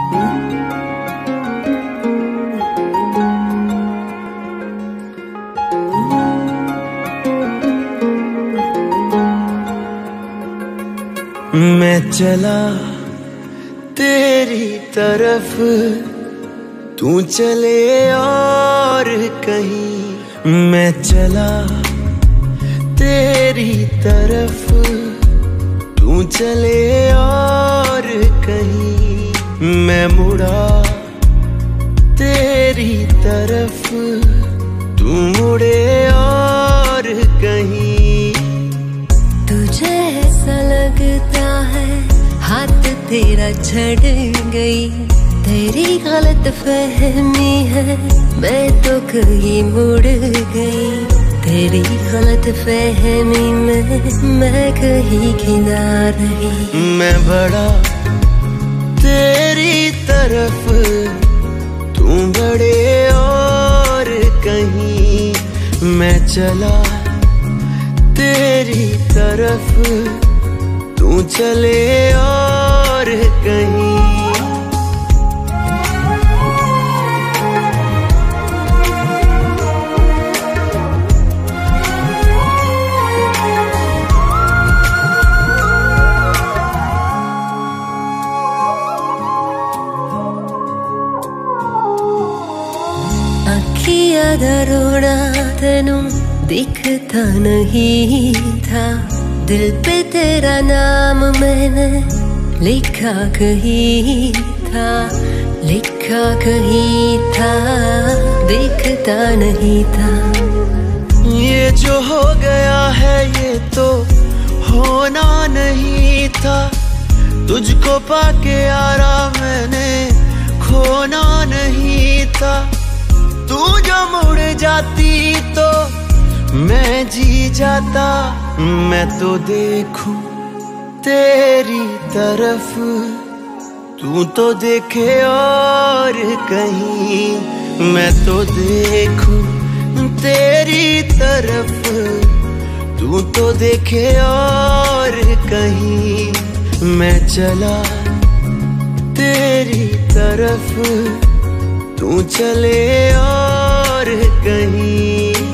मैं चला तेरी तरफ, तू चले और कहीं। मैं चला तेरी तरफ, तू चले और कहीं। मैं मुड़ा तेरी तरफ, तू मुड़े और कहीं। तुझे ऐसा लगता है हाथ तेरा झड़ गई, तेरी गलत फहमी है मैं तो कहीं मुड़ गई। तेरी गलत फहमी में मैं कहीं किना रही। मैं बढ़ा तेरी तरफ, तू बढ़े और कहीं। मैं चला तेरी तरफ, तू चले और कहीं। अखियां दरोड़ा तेनू दिखता नहीं था, दिल पे तेरा नाम मैंने लिखा कहीं था, लिखा कहीं था, दिखता नहीं था। ये जो हो गया है ये तो होना नहीं था, तुझको पाके यारा मैंने खोना नहीं था। तू जो मुड़ जाती तो मैं जी जाता। मैं तो देखूं तेरी तरफ, तू तो देखे और कहीं। मैं तो देखूं तेरी तरफ, तू तो देखे और कहीं। मैं चला तेरी तरफ, तू चले और कहीं।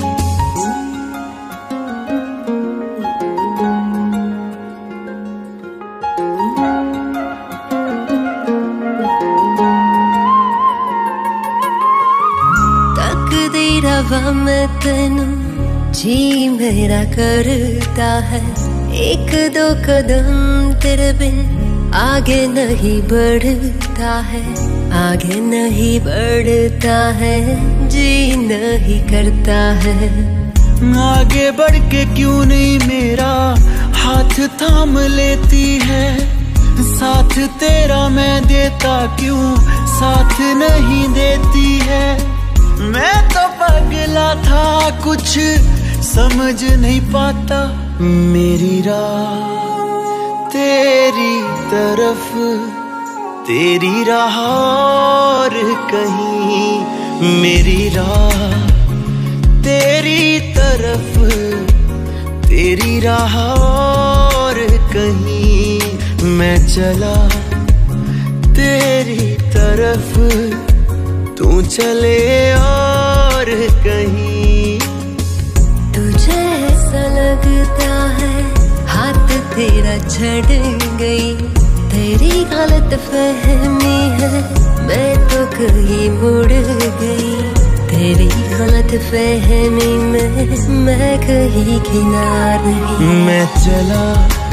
तकदीरा मैं तेनू जी मेरा करता है, एक दो कदम तेरे बिन आगे नहीं बढ़ता है, आगे नहीं बढ़ता है, जी नहीं करता है। आगे बढ़ के क्यों नहीं मेरा हाथ थाम लेती है, साथ तेरा मैं देता क्यों साथ नहीं देती है। मैं तो पगला था कुछ समझ नहीं पाता, मेरी राह तेरी तरफ, तेरी राह और कहीं। मेरी राह तेरी तरफ, तेरी राह और कहीं। मैं चला तेरी तरफ, तू चले और कहीं। तुझे ऐसा लगता है हाथ तेरा झड़ गई, तेरी गलत फहमी है मैं तो कहीं मुड़ गई। तेरी गलत फहमी में मैं कहीं किना रही। मैं चला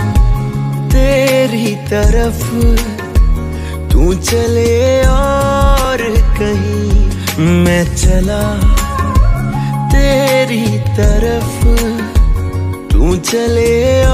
तेरी तरफ, तू चले और कहीं। मैं चला तेरी तरफ, तू चले